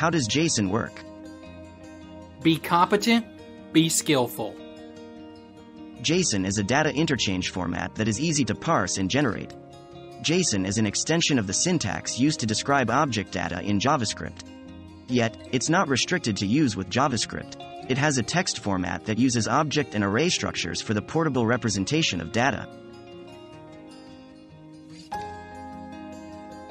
How does JSON work? Be competent, be skillful. JSON is a data interchange format that is easy to parse and generate. JSON is an extension of the syntax used to describe object data in JavaScript. Yet, it's not restricted to use with JavaScript. It has a text format that uses object and array structures for the portable representation of data.